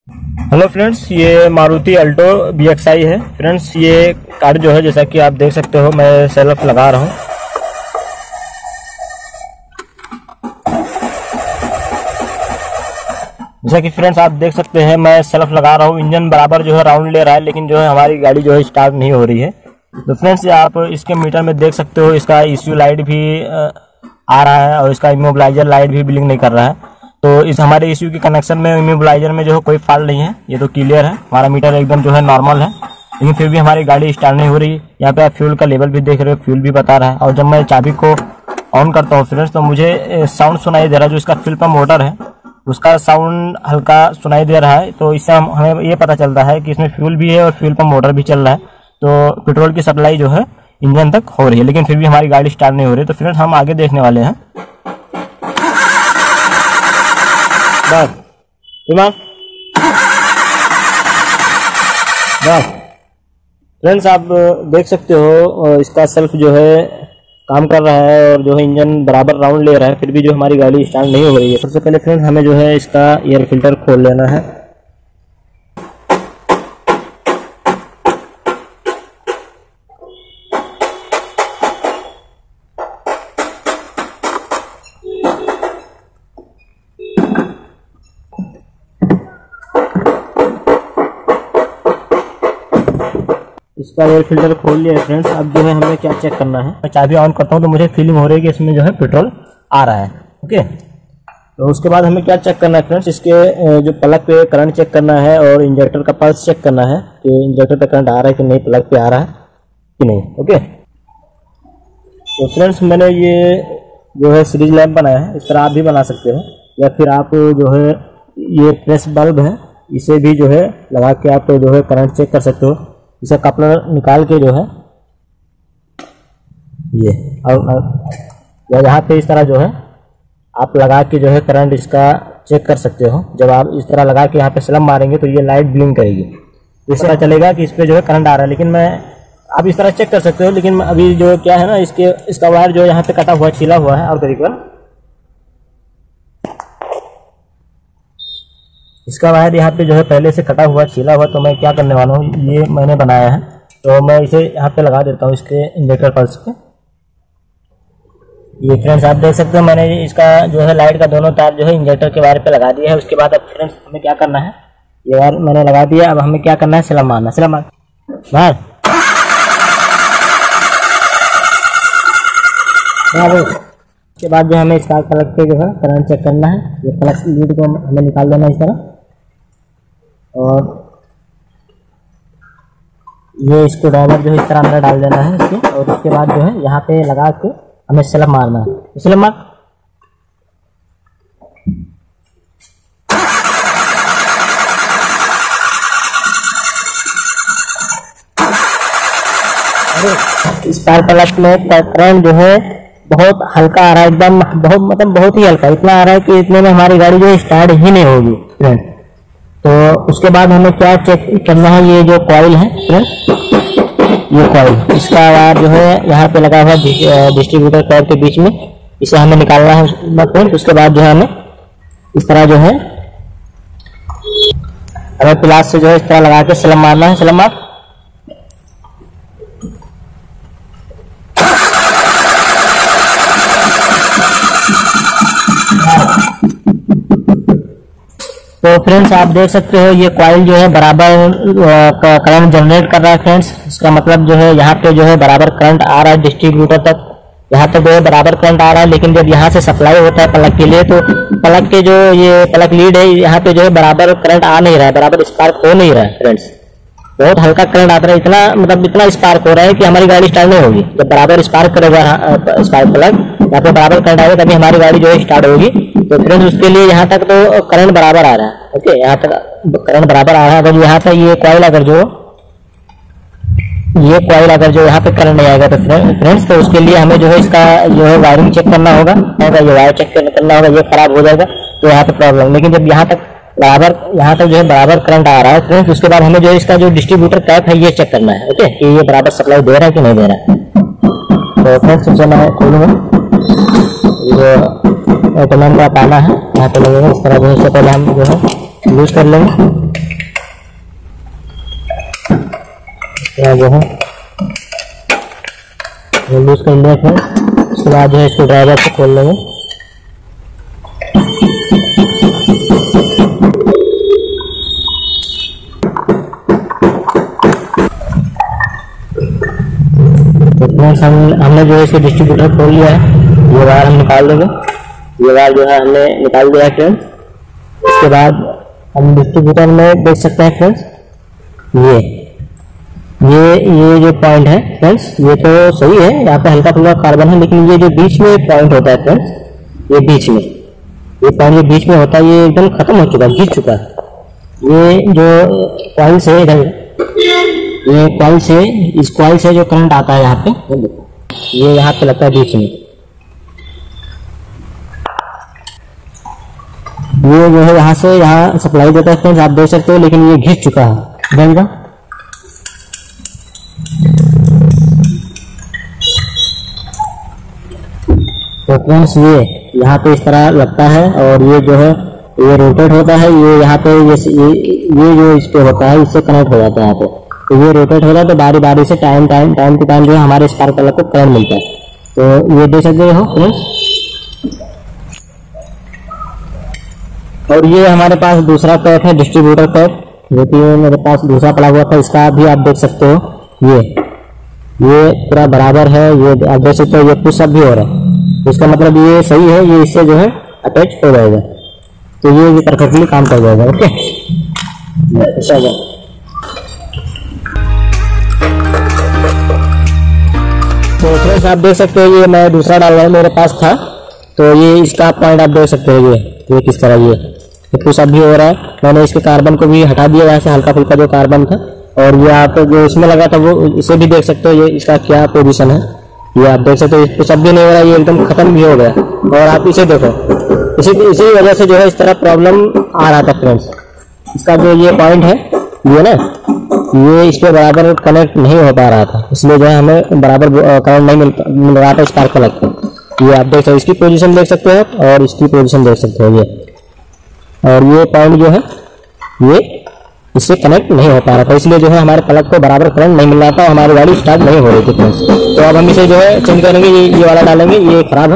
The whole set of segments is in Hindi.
हेलो फ्रेंड्स, ये मारुति अल्टो BXI है। फ्रेंड्स, ये कार जो है जैसा कि आप देख सकते हो, मैं सेल्फ लगा रहा हूँ। जैसा कि फ्रेंड्स आप देख सकते हैं, मैं सेल्फ लगा रहा हूँ। इंजन बराबर जो है राउंड ले रहा है, लेकिन जो है हमारी गाड़ी जो है स्टार्ट नहीं हो रही है। तो फ्रेंड्स, आप इसके मीटर में देख सकते हो, इसका ECU लाइट भी आ रहा है और इसका इमोबिलाइजर लाइट भी ब्लिंक नहीं कर रहा है। तो इस हमारे ECU के कनेक्शन में इमोबिलाइजर में जो है कोई फॉल्ट नहीं है, ये तो क्लियर है। हमारा मीटर एकदम जो है नॉर्मल है, लेकिन फिर भी हमारी गाड़ी स्टार्ट नहीं हो रही। यहाँ पे आप फ्यूल का लेवल भी देख रहे हो, फ्यूल भी बता रहा है। और जब मैं चाबी को ऑन करता हूँ फ्रेंड्स, तो मुझे साउंड सुनाई दे रहा है। जो इसका फ्यूल पंप मोटर है उसका साउंड हल्का सुनाई दे रहा है। तो इससे हमें ये पता चलता है कि इसमें फ्यूल भी है और फ्यूल पंप मोटर भी चल रहा है। तो पेट्रोल की सप्लाई जो है इंजन तक हो रही है, लेकिन फिर भी हमारी गाड़ी स्टार्ट नहीं हो रही। तो फ्रेंड्स, हम आगे देखने वाले हैं। बस ईमान, बस फ्रेंड्स, आप देख सकते हो इसका सेल्फ जो है काम कर रहा है और जो है इंजन बराबर राउंड ले रहा है, फिर भी जो हमारी गाड़ी स्टार्ट नहीं हो रही है। सबसे पहले फ्रेंड्स, हमें जो है इसका एयर फिल्टर खोल लेना है। इसका एयर फिल्टर खोल लिया है फ्रेंड्स। अब जो है हमें क्या चेक करना है, मैं चाबी ऑन करता हूँ तो मुझे फीलिंग हो रही है कि इसमें जो है पेट्रोल आ रहा है। ओके, तो उसके बाद हमें क्या चेक करना है फ्रेंड्स, इसके जो प्लग पे करंट चेक करना है और इंजेक्टर का पल्स चेक करना है कि इंजेक्टर पे करंट आ रहा है कि नहीं, प्लग पे आ रहा है कि नहीं। ओके, तो फ्रेंड्स, मैंने ये जो है सीरीज लैंप बनाया है। इस तरह आप भी बना सकते हो, या फिर आप जो है ये प्रेस बल्ब है, इसे भी जो है लगा के आप जो है करंट चेक कर सकते हो। इसे कपलर निकाल के जो है ये और यहाँ पे इस तरह जो है आप लगा के जो है करंट इसका चेक कर सकते हो। जब आप इस तरह लगा के यहाँ पे स्लम मारेंगे तो ये लाइट ब्लिंक करेगी, इस तरह चलेगा कि इस पे जो है करंट आ रहा है। लेकिन आप इस तरह चेक कर सकते हो, लेकिन अभी जो क्या है ना, इसका वायर जो यहाँ पे कटा हुआ छिला हुआ है और करीबन इसका वायर यहाँ पे जो है पहले से कटा हुआ छिला हुआ। तो मैं क्या करने वाला हूँ, ये मैंने बनाया है, तो मैं इसे यहाँ पे लगा देता हूँ इसके इंजेक्टर पल्स पे। ये फ्रेंड्स आप देख सकते हो, मैंने इसका जो है लाइट का दोनों तार जो है इंजेक्टर के वायर पे लगा दिया है। उसके बाद अब फ्रेंड्स हमें क्या करना है, ये वायर मैंने लगा दिया। अब हमें क्या करना है, स्लम मारना। स्लम मार बाहर। उसके बाद जो हमें स्पार्क प्लग पे जो है करंट चेक करना है। ये प्लग लीड को हमें निकाल देना इस तरह, और ये इसको ड्राइवर जो है इस तरह अंदर डाल देना है इसके। और उसके बाद जो है यहाँ पे लगा के हमें स्लम मारना है। स्लम मार। स्पार्क प्लग में करंट जो है बहुत हल्का आ रहा है, एकदम बहुत ही हल्का। इतना आ रहा है कि इतने में हमारी गाड़ी जो है स्टार्ट ही नहीं होगी फ्रेंड। तो उसके बाद हमें क्या चेक करना है, ये जो कॉइल है फ्रेंड, ये कॉइल, इसका वायर जो है यहाँ पे लगा हुआ डिस्ट्रीब्यूटर कॉइल के बीच में, इसे हमें निकालना है फ्रेंड। उसके बाद जो है हमें इस तरह जो है हमें प्लास से जो है इस तरह लगा के स्लम मारना है। स्लम मार। तो फ्रेंड्स आप देख सकते हो, ये कॉइल जो है बराबर करंट जनरेट कर रहा है फ्रेंड्स। इसका मतलब जो है यहाँ पे जो है बराबर करंट आ रहा है डिस्ट्रीब्यूटर तक, यहाँ तक जो है बराबर करंट आ रहा है। लेकिन जब यहाँ से सप्लाई होता है प्लग के लिए, तो प्लग के जो ये प्लग लीड है, यहाँ पे जो है बराबर करंट आ नहीं रहा है, बराबर स्पार्क हो नहीं रहा है फ्रेंड्स। बहुत हल्का करंट आता है, इतना स्पार्क हो रहा है कि हमारी गाड़ी स्टार्ट नहीं होगी। जब बराबर स्पार्क करेगा स्पार्क प्लग, यहाँ पे बराबर करंट आएगा, तभी हमारी गाड़ी जो है स्टार्ट होगी। तो फ्रेंड्स उसके लिए यहाँ तक तो करंट बराबर आ रहा है। ओके, यहाँ तक करंट बराबर आ रहा है। अगर यहाँ तक ये कॉइल अगर जो यहाँ पे करंट नहीं आएगा तो फ्रेंड्स, तो उसके लिए हमें जो है इसका जो है वायरिंग चेक करना होगा। ये वायर चेक करना होगा, ये खराब हो जाएगा तो यहाँ पे प्रॉब्लम। लेकिन जब यहाँ तक जो है बराबर करंट आ रहा है फ्रेंड्स, उसके बाद हमें जो इसका जो डिस्ट्रीब्यूटर कैप है ये चेक करना है। ओके, कि ये बराबर सप्लाई दे रहा है कि नहीं दे रहा है। तो फ्रेंड्स सबसे मैं खोलूँगा, ये ऑटोमैन का ताला है यहाँ पे लगेगा। इस तरह जो है इससे पहले हम जो है लूज कर लेंगे जो है लूज कर लिया फ्रेंड्स। उसके बाद जो है इसको ड्राइवर से खोल लेंगे। तो फ्रेंड्स हमने जो है इसके डिस्ट्रीब्यूटर खोल लिया है। ये वायर हम निकाल देंगे। ये वायर जो है हमने निकाल दिया है फ्रेंड्स। इसके बाद हम डिस्ट्रीब्यूटर में देख सकते हैं फ्रेंड्स, ये जो पॉइंट है फ्रेंड्स, ये तो सही है, यहाँ पे हल्का फुल्का कार्बन है, लेकिन ये जो बीच में पॉइंट होता है फ्रेंड्स, ये बीच में ये पॉइंट जो बीच में होता है ये एकदम खत्म हो चुका है, गिर चुका है। ये जो कॉइल से इधर, ये कॉइल से, इस कॉइल से जो करंट आता है यहाँ पे, ये यहाँ पे लगता है बीच में। ये जो है यहाँ से यहाँ सप्लाई देता है फ्रेंड्स, आप देख सकते हो, लेकिन ये घिस चुका है देखेगा। तो फ्रेंड्स ये यहाँ पे इस तरह लगता है और ये जो है ये रोटेट होता है, ये यहाँ पे ये जो इस पे होता है इससे कनेक्ट हो जाता है यहाँ पे। तो ये रोटेट होता है तो बारी बारी से टाइम टू टाइम जो है हमारे स्पार्क प्लग को करंट मिलता है। तो ये देख सकते हो फ्रेंड्स। और ये हमारे पास दूसरा पैप है, डिस्ट्रीब्यूटर पैप, जो कि मेरे पास दूसरा पड़ा हुआ था, इसका भी आप देख सकते हो। ये पूरा बराबर है, ये आप देख सकते हो, ये पुश अप भी हो रहा है। तो इसका मतलब ये सही है, ये इससे जो है अटैच हो जाएगा, तो ये परफेक्टली काम कर जाएगा। ओके, तो फ्रेंड्स आप देख सकते हो, ये मैं दूसरा डाल रहा हूँ, मेरे पास था, तो ये इसका पॉइंट आप देख सकते हो, ये किस तरह ये पुश अप भी हो रहा है। मैंने इसके कार्बन को भी हटा दिया यहाँ से, हल्का फुल्का जो कार्बन था, और ये आप जो इसमें लगा था वो इसे भी देख सकते हो, ये इसका क्या पोजीशन है, ये आप देख सकते हो। पुश अप भी नहीं हो रहा, ये एकदम खत्म भी हो गया। और आप इसे देखो, इसी वजह से जो है इस तरह प्रॉब्लम आ रहा था फ्रेंड्स। इसका जो ये पॉइंट है, ये ना, ये इस पे बराबर कनेक्ट नहीं हो पा रहा था, इसलिए जो है हमें बराबर करंट नहीं मिल रहा था स्पार्क प्लग को। ये आप देख सकते हो, इसकी पोजीशन देख सकते हो आप, और इसकी पोजीशन देख सकते हो, ये और ये पॉइंट जो है ये इससे कनेक्ट नहीं हो पा रहा था, इसलिए जो है हमारे प्लग को बराबर करंट नहीं मिल रहा था, हमारी गाड़ी स्टार्ट नहीं हो रही थी फ्रेंड्स। तो अब हम इसे जो है चेंज करेंगे, ये वाला डालेंगे, ये खराब है।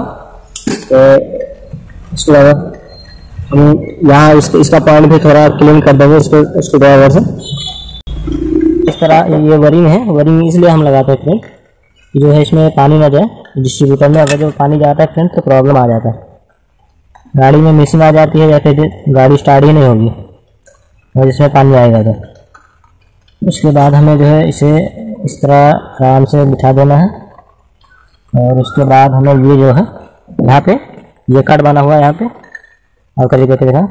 तो इसके बाद हम यहाँ इसका पॉइंट भी थोड़ा क्लीन कर देंगे इसको ड्राइवर से। इस तरह ये वरिंग है, वरिंग इसलिए हम लगाते हैं फ्रेंड, जो है इसमें पानी ना जाए। डिस्ट्रीब्यूटर में अगर जो पानी जाता है फ्रेंड तो प्रॉब्लम आ जाता है, गाड़ी में मिसिंग आ जाती है, या फिर गाड़ी स्टार्ट ही नहीं होगी और इसमें पानी आएगा। तो उसके बाद हमें जो है इसे इस तरह आराम से बिठा देना है, और उसके बाद हमें ये जो है यहाँ पे ये कट बना हुआ है, यहाँ पे और करीब करके देखा,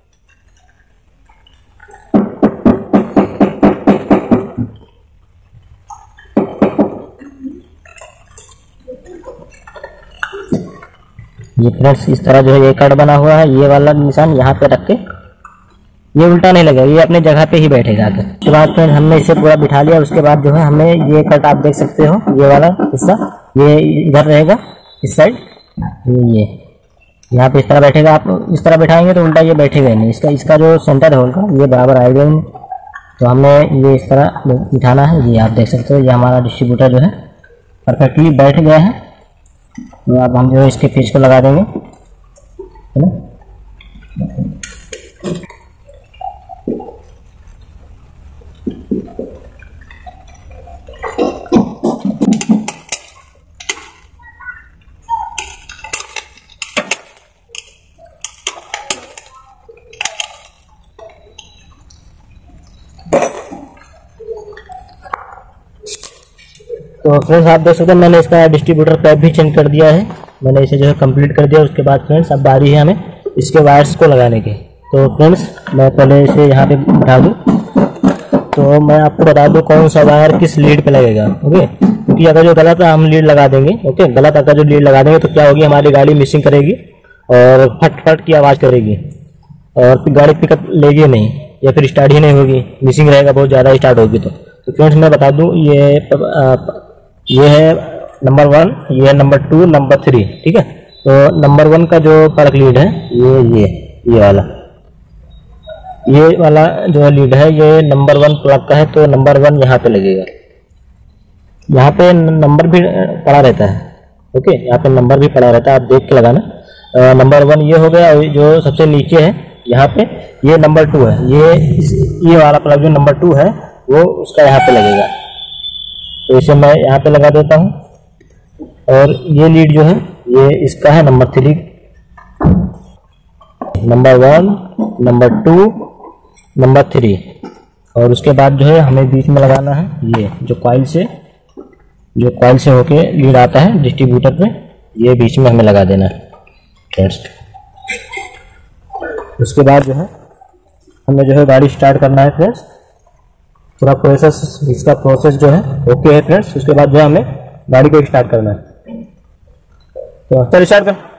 ये फ्रेंड्स इस तरह जो है ये कट बना हुआ है, ये वाला निशान यहाँ पे रख के, ये उल्टा नहीं लगेगा, ये अपने जगह पे ही बैठेगा आके। उसके बाद फ्रेंड हमने इसे पूरा बिठा लिया। उसके बाद जो है हमें ये कट आप देख सकते हो, ये वाला हिस्सा ये इधर रहेगा, इस साइड ये यहाँ पे इस तरह बैठेगा। आप इस तरह बैठाएंगे तो उल्टा ये बैठेगा ही नहीं, इसका जो सेंटर है उनका ये बराबर आएगा ही। तो हमें ये इस तरह बिठाना है, ये आप देख सकते हो, ये हमारा डिस्ट्रीब्यूटर जो है परफेक्टली बैठ गया है। तो अब हम जो है इसके पेच को लगा देंगे, है ना। तो फ्रेंड्स आप देख सकते हैं मैंने इसका डिस्ट्रीब्यूटर पैप भी चेंज कर दिया है, मैंने इसे जो है कंप्लीट कर दिया। उसके बाद फ्रेंड्स अब बारी है हमें इसके वायर्स को लगाने की। तो फ्रेंड्स मैं पहले इसे यहाँ पे बिठा दूँ, तो मैं आपको बता दूँ कौन सा वायर किस लीड पे लगेगा। ओके, क्योंकि अगर जो गलत है हम लीड लगा देंगे, ओके, गलत अगर जो लीड लगा देंगे तो क्या होगी, हमारी गाड़ी मिसिंग करेगी और फट फट की आवाज़ करेगी और गाड़ी पिकअप लेगी नहीं, या फिर स्टार्ट ही नहीं होगी, मिसिंग रहेगा बहुत ज़्यादा स्टार्ट होगी। तो फ्रेंड्स मैं बता दूँ, ये है नंबर 1, ये है नंबर 2, नंबर 3, ठीक है। तो नंबर 1 का जो प्लग लीड है ये वाला, ये वाला जो है लीड है ये नंबर 1 प्लग का है, तो नंबर 1 यहाँ पे लगेगा। यहाँ पे नंबर भी पड़ा रहता है, ओके, यहाँ पे नंबर भी पड़ा रहता है, आप देख के लगाना। नंबर 1 ये हो गया। जो सबसे नीचे है यहाँ पे ये नंबर 2 है, ये वाला प्लग जो नंबर 2 है वो उसका यहाँ पे लगेगा। तो इसे मैं यहाँ पे लगा देता हूँ। और ये लीड जो है ये इसका है नंबर 3, नंबर 1, नंबर 2, नंबर 3। और उसके बाद जो है हमें बीच में लगाना है ये जो कॉइल से होके लीड आता है डिस्ट्रीब्यूटर पे, ये बीच में हमें लगा देना है फ्रेंड्स। उसके बाद जो है हमें जो है गाड़ी स्टार्ट करना है फ्रेंड्स। पूरा प्रोसेस, इसका प्रोसेस जो है ओके है फ्रेंड्स। उसके बाद जो है हमें गाड़ी को स्टार्ट करना है। तो चल स्टार्ट कर।